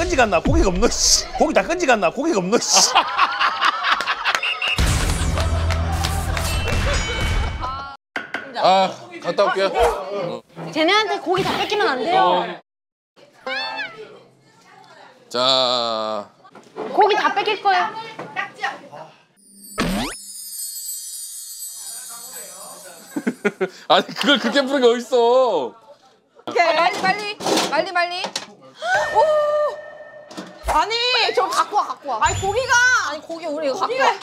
건지갔나? 고기가 없노? 씨. 고기 다 건지갔나? 고기가 없노? 씨. 아, 갔다 올게요. 쟤네한테 고기 다 뺏기면 안 돼요. 자, 고기 다 뺏길 거예요. 아니 그걸 그렇게 부르는 게 어딨어? 오케이, 빨리. 오! 아니, 저 갖고 와. 아니, 고기가! 아니, 고기 우리 이거 갖고 와.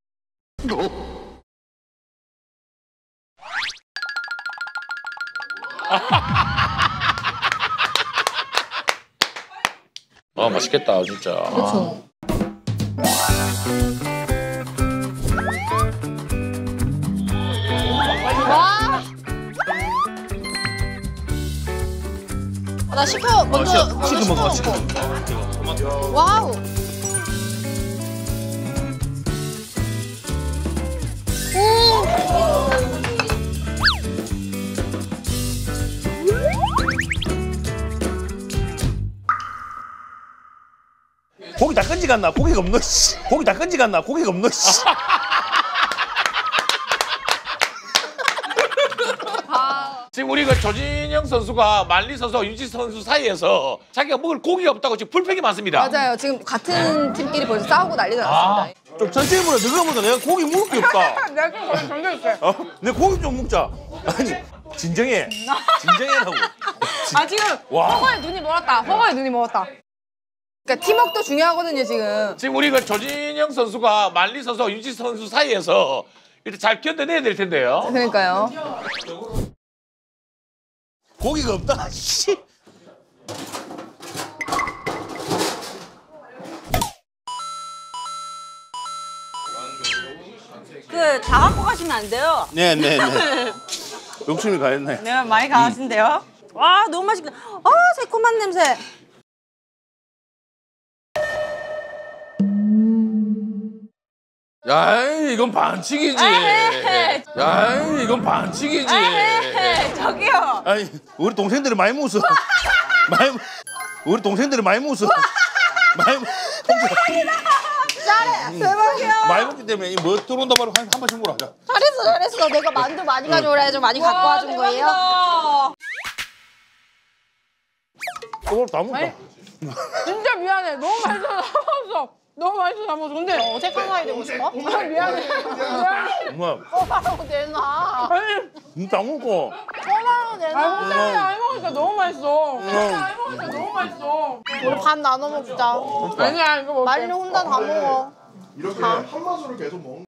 아 맛있겠다 진짜. 그쵸. 와! 나 시켜, 먼저 치킨 먹어, 치킨. 와우! 고기 다 건지갔나? 고기가 없노? 씨. 고기 다 건지갔나? 고기가 없노? 씨. 지금 우리 그 조진영 선수가 만리 선수와 윤지 선수 사이에서 자기가 먹을 고기가 없다고 지금 불평이 많습니다. 맞아요. 지금 같은 팀끼리 벌써 싸우고 난리가 났습니다. 좀 천천히 먹어. 너가 먹어. 내가 고기 먹을 게 없다. 내가 좀 거의 던져줄게. 내 고기 좀 먹자. 아니, 진정해. 진정해라고. 아, 지금 와. 허거에 눈이 멀었다. 그러니까 팀워크도 중요하거든요, 지금. 지금 우리 그 조진영 선수가 만리 선수와 윤지 선수 사이에서 일단 잘 견뎌내야 될 텐데요. 그러니까요. 고기가 없다. 씨. 다 갖고 가시면 안 돼요. 네. 욕심이 가했네. 네, 많이 가신데요. 와, 너무 맛있겠다. 새콤한 냄새. 야, 이건 반칙이지. 야, 이건 반칙이지. 저기요. 아니, 우리 동생들이 많이 먹었어. 우리 동생들이 많이 먹었어. 대박이야. 많이 먹기 때문에 뭐 들어온다 바로 한 번씩 먹으라. 자. 잘했어. 내가 만두 많이 가져오라 해서 많이 갖고 와준 거예요. 그걸 다 먹다. 진짜 미안해. 너무 맛있어. 다 먹었어. 근데 어색한 사이 되고 싶어? 미안해. 엄마, 엄마라고 내놔. 다 먹고. 엄마라고 내놔. 혼자 잘 먹으니까 너무 맛있어. 우리 반 나눠 먹자. 아니야, 이거 먹게. 말리 혼자 다 먹어. 이렇게 한 맛으로 계속 먹는